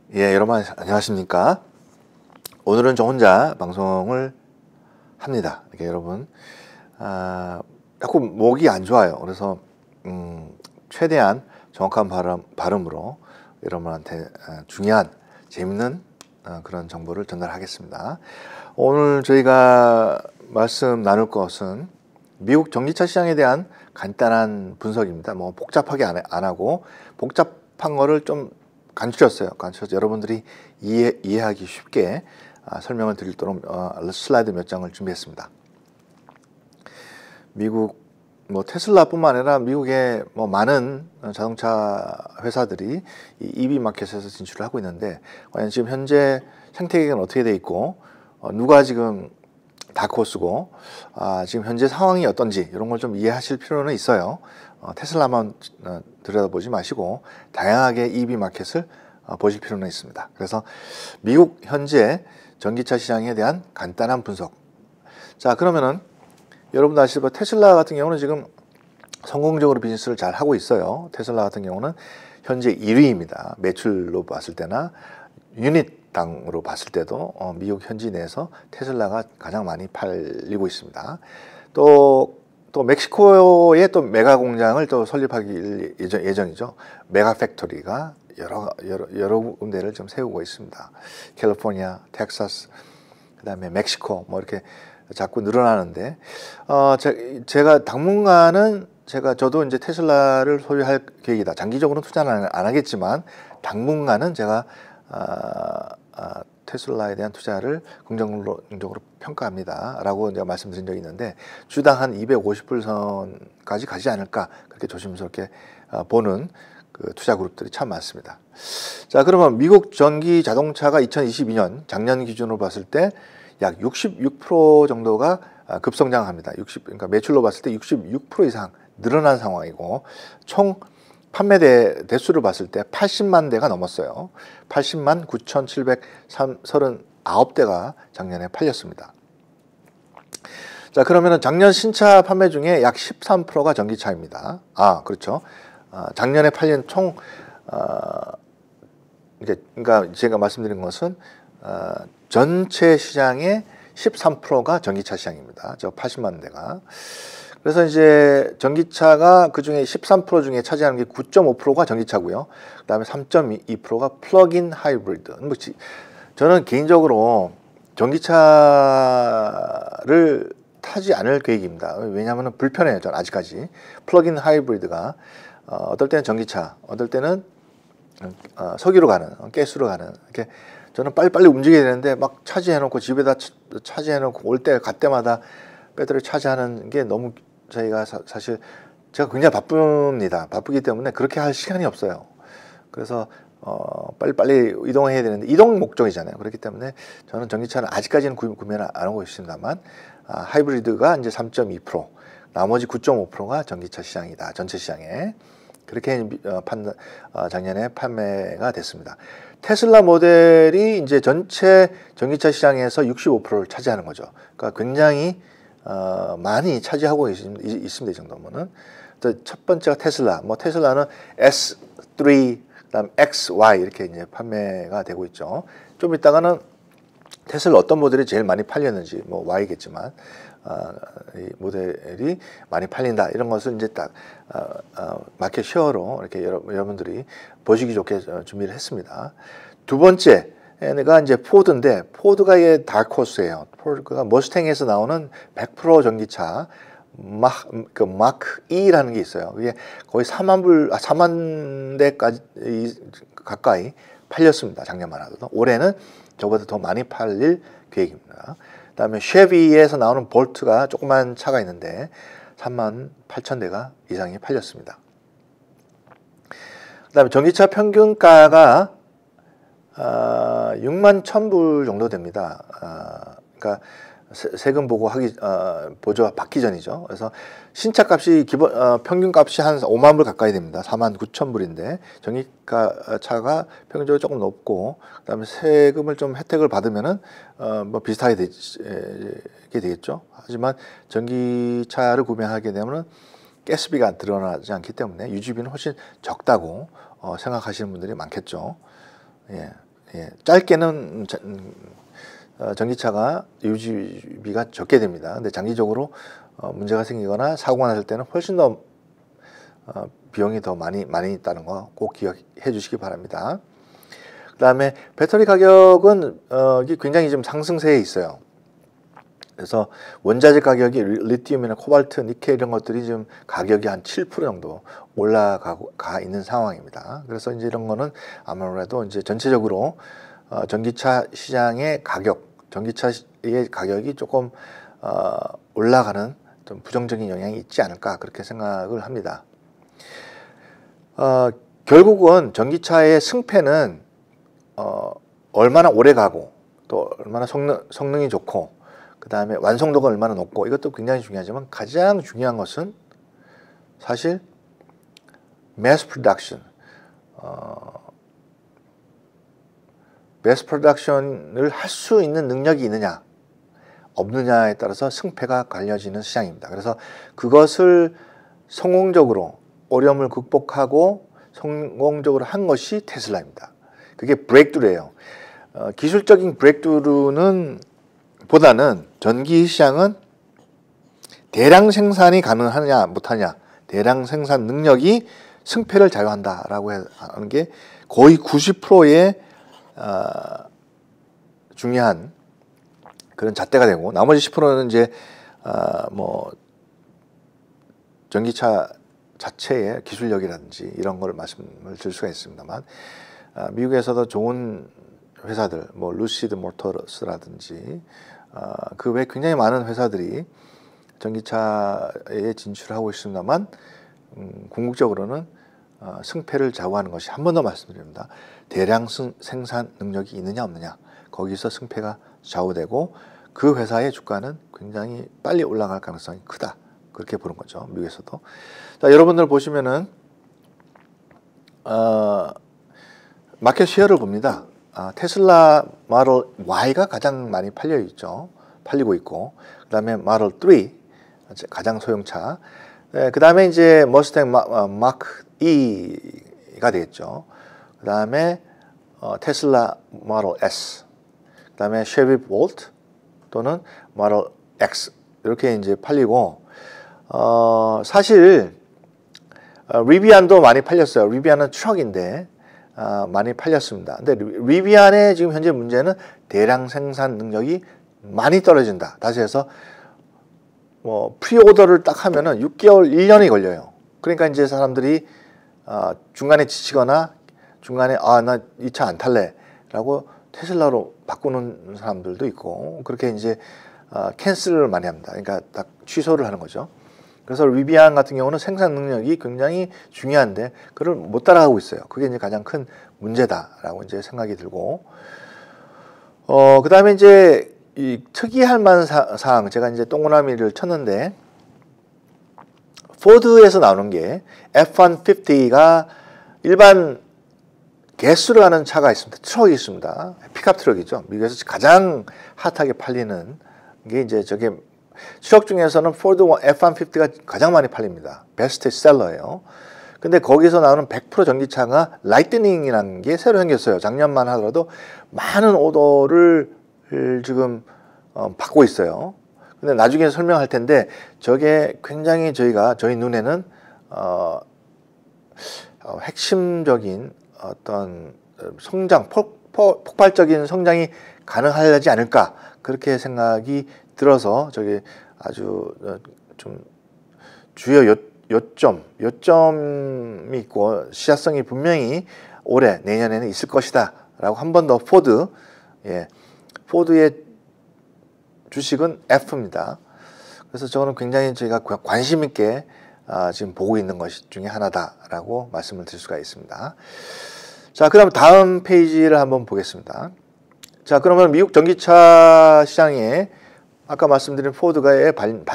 예, 여러분 안녕하십니까? 오늘은 저 혼자 방송을 합니다. 이렇게 여러분, 자꾸 목이 안 좋아요. 그래서 최대한 정확한 발음으로 여러분한테 중요한 재밌는 그런 정보를 전달하겠습니다. 오늘 저희가 말씀 나눌 것은 미국 전기차 시장에 대한 간단한 분석입니다. 뭐 복잡하게 안 하고 복잡한 거를 좀 간추렸어요. 여러분들이 이해하기 쉽게 설명을 드리도록 슬라이드 몇 장을 준비했습니다. 미국 뭐 테슬라뿐만 아니라 미국의 뭐 많은 자동차 회사들이 이 EV 마켓에서 진출을 하고 있는데 과연 지금 현재 생태계는 어떻게 돼 있고 누가 지금 다크호스고 지금 현재 상황이 어떤지 이런 걸 좀 이해하실 필요는 있어요. 테슬라만 들여다보지 마시고 다양하게 EV 마켓을 보실 필요는 있습니다. 그래서 미국 현재 전기차 시장에 대한 간단한 분석. 자, 그러면은 여러분도 아시다시피 테슬라 같은 경우는 지금 성공적으로 비즈니스를 잘 하고 있어요. 테슬라 같은 경우는 현재 1위입니다. 매출로 봤을 때나 유닛당으로 봤을 때도 미국 현지 내에서 테슬라가 가장 많이 팔리고 있습니다. 또 멕시코에 또 메가 공장을 또 설립하기 예정이죠. 메가 팩토리가 여러 군데를 좀 세우고 있습니다. 캘리포니아, 텍사스, 그다음에 멕시코 뭐 이렇게 자꾸 늘어나는데 제가 당분간은 저도 이제 테슬라를 소유할 계획이다. 장기적으로는 투자는 안 하겠지만 당분간은 제가 테슬라에 대한 투자를 긍정적으로 평가합니다. 라고 제가 말씀드린 적이 있는데 주당 한 250불 선까지 가지 않을까 그렇게 조심스럽게 보는 그 투자 그룹들이 참 많습니다. 자, 그러면 미국 전기 자동차가 2022년 작년 기준으로 봤을 때 약 66% 정도가 급성장합니다. 그러니까 매출로 봤을 때 66% 이상 늘어난 상황이고 총 판매 대수를 봤을 때 80만 대가 넘었어요. 80만 9,739대가 작년에 팔렸습니다. 자, 그러면은 작년 신차 판매 중에 약 13%가 전기차입니다. 그렇죠. 작년에 팔린 총 그러니까 제가 말씀드린 것은 전체 시장의 13%가 전기차 시장입니다. 저 80만 대가. 그래서 이제 전기차가 그 중에 13% 중에 차지하는 게 9.5%가 전기차고요. 그다음에 3.2%가 플러그인 하이브리드. 저는 개인적으로 전기차를 타지 않을 계획입니다. 왜냐하면 불편해요. 저는 아직까지. 플러그인 하이브리드가 어떨 때는 전기차, 어떨 때는 석유로 가는, 가스로 가는 이렇게 저는 빨리빨리 움직여야 되는데 막 차지해놓고 집에다 차지해놓고 갈 때마다 배터리 차지하는 게 너무 저희가 사실 제가 굉장히 바쁩니다. 바쁘기 때문에 그렇게 할 시간이 없어요. 그래서 빨리빨리 이동해야 되는데 이동 목적이잖아요. 그렇기 때문에 저는 전기차는 아직까지는 구매를 안 하고 있습니다만 하이브리드가 이제 3.2%, 나머지 9.5%가 전기차 시장이다. 전체 시장에. 그렇게 작년에 판매가 됐습니다. 테슬라 모델이 이제 전체 전기차 시장에서 65%를 차지하는 거죠. 그러니까 굉장히 많이 차지하고 있습니다. 이 정도면은. 첫 번째가 테슬라. 테슬라는 S3, 그다음 XY 이렇게 이제 판매가 되고 있죠. 좀 이따가는 테슬라 어떤 모델이 제일 많이 팔렸는지 Y겠지만 이 모델이 많이 팔린다 이런 것을 이제 딱 마켓 쉐어로 이렇게 여러분들이 보시기 좋게 준비를 했습니다. 두 번째가 이제 포드인데 포드가 이게 다크호스예요. 포드가 머스탱에서 나오는 100% 전기차 마크 E라는 게 있어요. 그게 거의 4만 대까지 가까이 팔렸습니다. 작년만 하더라도 올해는 저보다 더 많이 팔릴 계획입니다. 그다음에 쉐비에서 나오는 볼트가 조그만 차가 있는데 38,000대가 이상이 팔렸습니다. 그다음에 전기차 평균가가 61,000불 정도 됩니다. 그러니까 세금 보고 보조 받기 전이죠. 그래서 신차 값이 평균 값이 한 5만 불 가까이 됩니다. 49,000불인데 전기차 차가 평균적으로 조금 높고 그다음에 세금을 좀 혜택을 받으면은 비슷하게 되겠죠. 하지만 전기차를 구매하게 되면은 가스비가 드러나지 않기 때문에 유지비는 훨씬 적다고 생각하시는 분들이 많겠죠. 예. 예, 짧게는 전기차가 유지비가 적게 됩니다. 근데 장기적으로 문제가 생기거나 사고가 났을 때는 훨씬 더 비용이 더 많이 있다는 거 꼭 기억해 주시기 바랍니다. 그 다음에 배터리 가격은 이게 굉장히 좀 상승세에 있어요. 그래서 원자재 가격이 리튬이나 코발트, 니켈 이런 것들이 지금 가격이 한 7% 정도 올라가 있는 상황입니다. 그래서 이제 이런 거는 아무래도 이제 전체적으로 전기차 시장의 전기차의 가격이 조금 올라가는 좀 부정적인 영향이 있지 않을까 그렇게 생각을 합니다. 결국은 전기차의 승패는 얼마나 오래 가고 또 얼마나 성능이 좋고 그 다음에 완성도가 얼마나 높고 이것도 굉장히 중요하지만 가장 중요한 것은 사실 mass production, mass production을 할 수 있는 능력이 있느냐 없느냐에 따라서 승패가 갈려지는 시장입니다. 그래서 그것을 성공적으로 어려움을 극복하고 성공적으로 한 것이 테슬라입니다. 그게 브레이크드루예요. 기술적인 브레이크드루는 보다는 전기 시장은 대량 생산이 가능하냐 못하냐, 대량 생산 능력이 승패를 좌우한다라고 하는 게 거의 90%의 중요한 그런 잣대가 되고, 나머지 10%는 이제 뭐 전기차 자체의 기술력이라든지 이런 걸 말씀을 드릴 수가 있습니다만, 미국에서도 좋은 회사들, 뭐 루시드 모터스라든지 그 외 굉장히 많은 회사들이 전기차에 진출하고 있습니다만, 궁극적으로는 승패를 좌우하는 것이, 한 번 더 말씀드립니다. 대량 생산 능력이 있느냐 없느냐, 거기서 승패가 좌우되고 그 회사의 주가는 굉장히 빨리 올라갈 가능성이 크다, 그렇게 보는 거죠, 미국에서도. 자, 여러분들 보시면은 마켓 쉐어를 봅니다. 테슬라 모델 Y가 가장 많이 팔리고 있고, 그 다음에 모델 3 가장 소형차, 그 다음에 이제 머스탱 마크 E가 되겠죠. 그 다음에 테슬라 모델 S, 그 다음에 쉐비 볼트 또는 모델 X 이렇게 이제 팔리고, 사실 리비안도 많이 팔렸어요. 리비안은 트럭인데 많이 팔렸습니다. 근데 리비안의 지금 현재 문제는 대량 생산 능력이 많이 떨어진다. 다시 해서 뭐 프리오더를 딱 하면은 6개월, 1년이 걸려요. 그러니까 이제 사람들이 중간에 지치거나 중간에 나 이 차 안 탈래라고 테슬라로 바꾸는 사람들도 있고, 그렇게 이제 캔슬을 많이 합니다. 그러니까 딱 취소를 하는 거죠. 그래서 리비안 같은 경우는 생산 능력이 굉장히 중요한데 그걸 못 따라가고 있어요. 그게 이제 가장 큰 문제다라고 이제 생각이 들고, 그 다음에 이제 이 특이할 만한 사항, 제가 이제 동그라미를 쳤는데, 포드에서 나오는 게 F-150가 일반 개수를 하는 차가 있습니다. 트럭이 있습니다. 픽업 트럭이죠. 미국에서 가장 핫하게 팔리는 게 이제 저게, 트럭 중에서는 포드 F-150가 가장 많이 팔립니다. 베스트 셀러예요. 근데 거기서 나오는 100% 전기차가 라이트닝이라는 게 새로 생겼어요. 작년만 하더라도 많은 오더를 지금 받고 있어요. 근데 나중에 설명할 텐데, 저게 굉장히 저희 눈에는 핵심적인 어떤 성장, 폭발적인 성장이 가능하지 않을까, 그렇게 생각이 들어서 저게 아주 좀 주요 요점이 있고 시사성이 분명히 올해 내년에는 있을 것이다 라고 한 번 더 포드의 주식은 F입니다. 그래서 저는 굉장히 저희가 관심 있게 지금 보고 있는 것 중에 하나다라고 말씀을 드릴 수가 있습니다. 자, 그럼 다음 페이지를 한번 보겠습니다. 자, 그러면 미국 전기차 시장에 아까 말씀드린 포드가의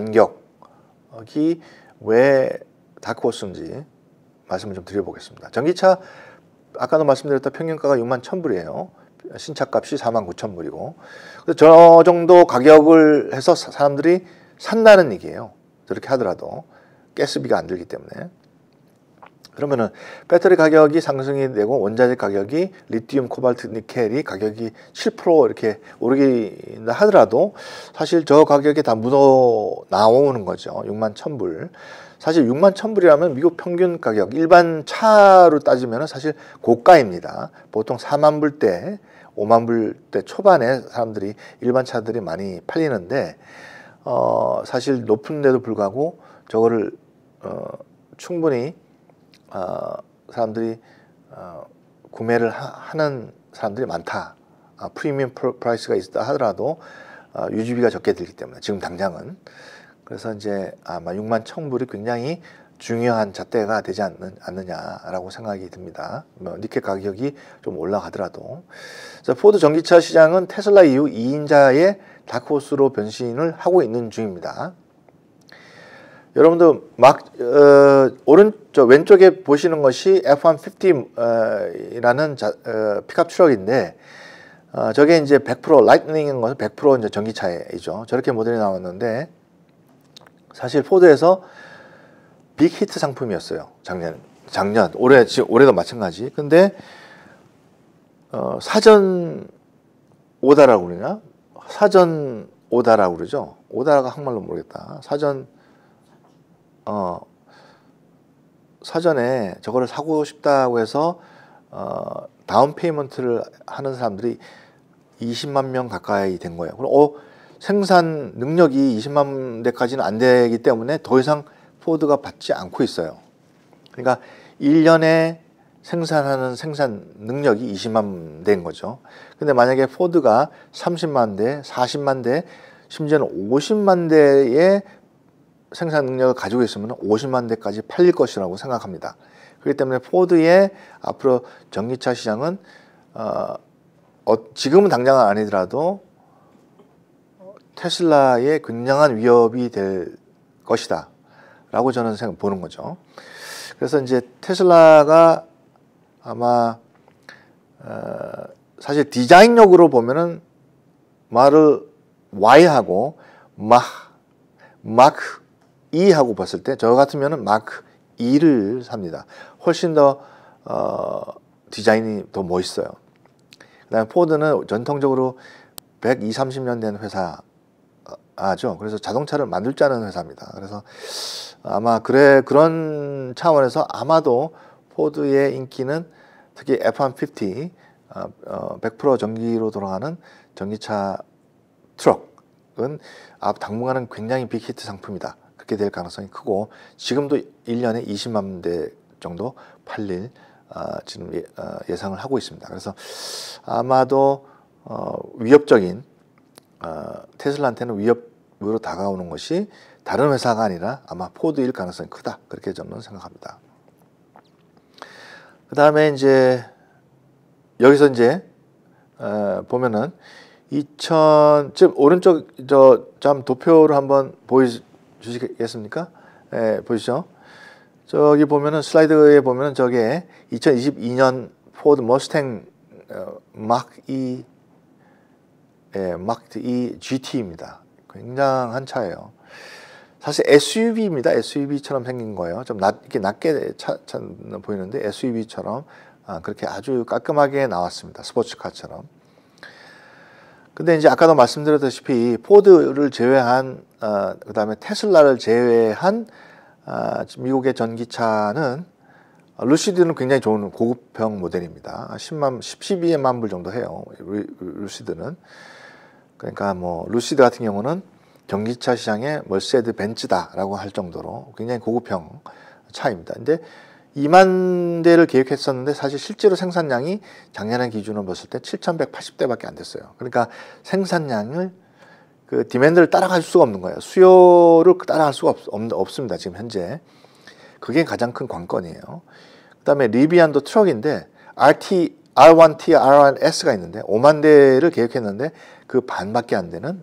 반격이 왜 다크호스인지 말씀을 좀 드려보겠습니다. 전기차 아까도 말씀드렸던 평균가가 61,000불이에요. 신차값이 49,000불이고, 저 정도 가격을 해서 사람들이 산다는 얘기예요. 저렇게 하더라도 가스비가 안 들기 때문에. 그러면은 배터리 가격이 상승이 되고 원자재 가격이 리튬, 코발트, 니켈이 가격이 7% 이렇게 오르긴다 하더라도 사실 저 가격에 다 묻어 나오는 거죠. 61,000불. 사실 61,000불이라면 미국 평균 가격, 일반 차로 따지면 사실 고가입니다. 보통 4만 불대, 5만 불대 초반에 사람들이 일반 차들이 많이 팔리는데 사실 높은데도 불구하고 저거를 충분히 사람들이 구매를 하는 사람들이 많다. 프리미엄 프라이스가 있다 하더라도 유지비가 적게 들기 때문에 지금 당장은. 그래서 이제 아마 61,000불이 굉장히 중요한 잣대가 되지 않느냐라고 생각이 듭니다. 니켈 가격이 좀 올라가더라도. 포드 전기차 시장은 테슬라 이후 2인자의 다크호스로 변신을 하고 있는 중입니다. 여러분들 오른쪽 왼쪽에 보시는 것이 F-150라는 픽업 트럭인데 저게 이제 100% 라이트닝인 것은 100% 이제 전기차이죠. 저렇게 모델이 나왔는데 사실 포드에서 빅 히트 상품이었어요. 작년 올해도 마찬가지. 근데 사전 오다라고 그러냐? 사전 오다라고 그러죠. 오다가 한말로 모르겠다. 사전에 저거를 사고 싶다고 해서 다운 페이먼트를 하는 사람들이 20만 명 가까이 된 거예요. 그럼 생산 능력이 20만 대까지는 안 되기 때문에 더 이상 포드가 받지 않고 있어요. 그러니까 1년에 생산하는 생산 능력이 20만 대인 거죠. 근데 만약에 포드가 30만 대, 40만 대, 심지어는 50만 대의 생산 능력을 가지고 있으면 50만 대까지 팔릴 것이라고 생각합니다. 그렇기 때문에 포드의 앞으로 전기차 시장은 지금은 당장은 아니더라도 테슬라의 굉장한 위협이 될 것이다 라고 저는 보는 거죠. 그래서 이제 테슬라가 아마 사실 디자인력으로 보면은 마를 Y하고 마크 E하고 봤을 때 저 같으면은 마크 E를 삽니다. 훨씬 더 디자인이 더 멋있어요. 그다음에 포드는 전통적으로 120, 30년 된 회사죠. 그래서 자동차를 만들 줄 아는 회사입니다. 그래서 아마 그런 차원에서 아마도 포드의 인기는 특히 F-150 100% 전기로 돌아가는 전기차 트럭은 당분간은 굉장히 빅히트 상품이다. 그렇게 될 가능성이 크고 지금도 1년에 20만 대 정도 팔릴 지금 예상을 하고 있습니다. 그래서 아마도 위협적인 테슬라한테는 위협으로 다가오는 것이 다른 회사가 아니라 아마 포드일 가능성이 크다. 그렇게 저는 생각합니다. 그 다음에 이제 여기서 이제 보면은 지금 오른쪽 좀 도표를 한번 보여주시겠습니까? 보이시죠? 저기 보면은 슬라이드에 보면은 저게 2022년 포드 머스탱 마크 E GT입니다. 굉장한 차예요. 사실 SUV입니다. SUV처럼 생긴 거예요. 좀 이렇게 낮게 보이는데 SUV처럼 그렇게 아주 깔끔하게 나왔습니다. 스포츠카처럼. 근데 이제 아까도 말씀드렸다시피 포드를 제외한 그다음에 테슬라를 제외한 미국의 전기차는 루시드는 굉장히 좋은 고급형 모델입니다. 12만 불 정도 해요. 루시드는. 그러니까 뭐 루시드 같은 경우는 전기차 시장의 멀세드 벤츠다라고 할 정도로 굉장히 고급형 차입니다. 근데 2만 대를 계획했었는데 사실 실제로 생산량이 작년에 기준으로 봤을 때 7,180대밖에 안 됐어요. 그러니까 생산량을 그 디맨드를 따라갈 수가 없는 거예요. 수요를 따라갈 수가 없습니다. 지금 현재. 그게 가장 큰 관건이에요. 그다음에 리비안도 트럭인데 R1T, R1S가 있는데 5만 대를 계획했는데 그 반도 안 되는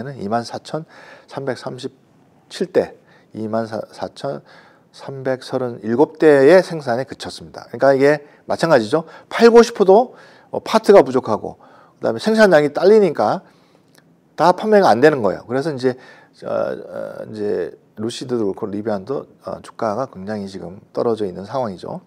24,337대 24,337대의 생산에 그쳤습니다. 그러니까 이게 마찬가지죠. 팔고 싶어도 파트가 부족하고 그다음에 생산량이 딸리니까 다 판매가 안 되는 거예요. 그래서 이제 루시드도 그렇고 리비안도 주가가 굉장히 지금 떨어져 있는 상황이죠.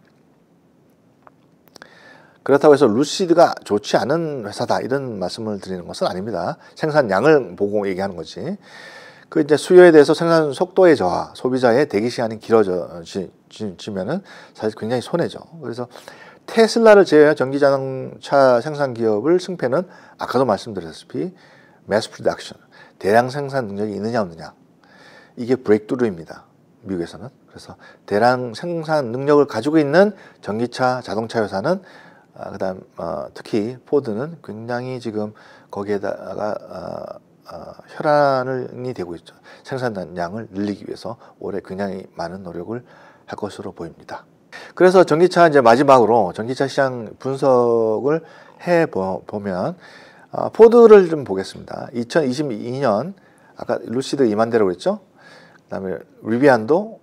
그렇다고 해서 루시드가 좋지 않은 회사다 이런 말씀을 드리는 것은 아닙니다. 생산량을 보고 얘기하는 거지. 그 이제 수요에 대해서 생산 속도의 저하, 소비자의 대기 시간이 길어지면은 사실 굉장히 손해죠. 그래서 테슬라를 제외한 전기자동차 생산 기업을 승패는 아까도 말씀드렸다시피 매스 프로덕션, 대량 생산 능력이 있느냐 없느냐, 이게 브레이크트루입니다. 미국에서는. 그래서 대량 생산 능력을 가지고 있는 전기차 자동차 회사는 그다음 특히 포드는 굉장히 지금 거기에다가 혈안이 되고 있죠. 생산량을 늘리기 위해서 올해 굉장히 많은 노력을 할 것으로 보입니다. 그래서 전기차 이제 마지막으로 전기차 시장 분석을 해 보면 포드를 좀 보겠습니다. 2022년 아까 루시드 2만 대라고 그랬죠. 그다음에 리비안도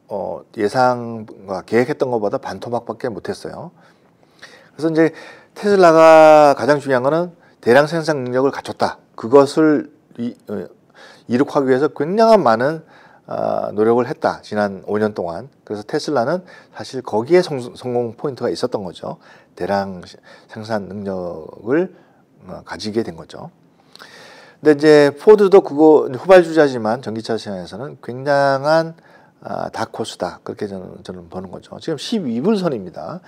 예상과 계획했던 것보다 반토막밖에 못했어요. 그래서 이제 테슬라가 가장 중요한 거는 대량 생산 능력을 갖췄다. 그것을 이룩하기 위해서 굉장한 많은 노력을 했다. 지난 5년 동안. 그래서 테슬라는 사실 거기에 성공 포인트가 있었던 거죠. 대량 생산 능력을 가지게 된 거죠. 근데 이제 포드도 그거 후발주자지만 전기차 시장에서는 굉장한 다크호스다. 그렇게 저는 보는 거죠. 지금 12불선입니다.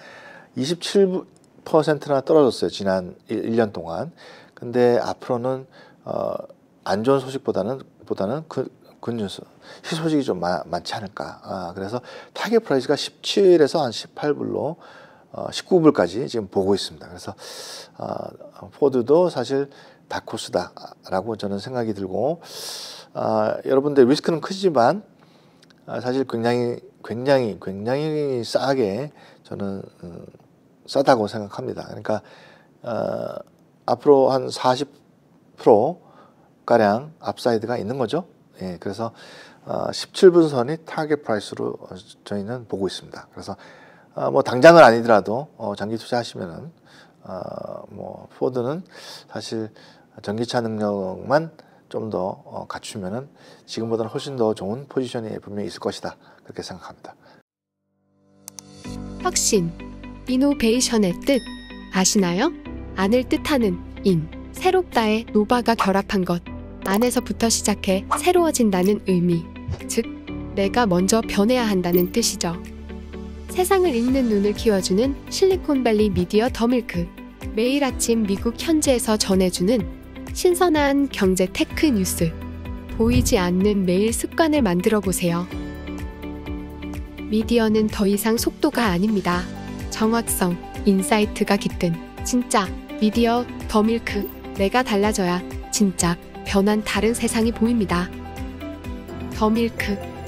27%나 떨어졌어요. 지난 1년 동안. 근데 앞으로는 안 좋은 소식보다는 굿뉴스, 희소식이 좀 많지 않을까. 그래서 타겟 프라이스가 17에서 한 18불로 19불까지 지금 보고 있습니다. 그래서 포드도 사실 다크호스다라고 저는 생각이 들고, 여러분들 리스크는 크지만 사실 굉장히 싸게 저는 싸다고 생각합니다. 그러니까 앞으로 한 40% 가량 업사이드가 있는 거죠. 예, 그래서 17분선이 타겟 프라이스로 저희는 보고 있습니다. 그래서 뭐 당장은 아니더라도 장기 투자하시면은 뭐 포드는 사실 전기차 능력만 좀 더 갖추면은 지금보다는 훨씬 더 좋은 포지션이 분명히 있을 것이다. 그렇게 생각합니다. 혁신, 이노베이션의 뜻 아시나요? 안을 뜻하는 인, 새롭다의 노바가 결합한 것, 안에서부터 시작해 새로워진다는 의미, 즉 내가 먼저 변해야 한다는 뜻이죠. 세상을 읽는 눈을 키워주는 실리콘밸리 미디어 더밀크, 매일 아침 미국 현지에서 전해주는 신선한 경제 테크 뉴스, 보이지 않는 매일 습관을 만들어 보세요. 미디어는 더 이상 속도가 아닙니다. 정확성, 인사이트가 깃든 진짜 미디어 더밀크, 내가 달라져야 진짜 변한 다른 세상이 보입니다. 더밀크.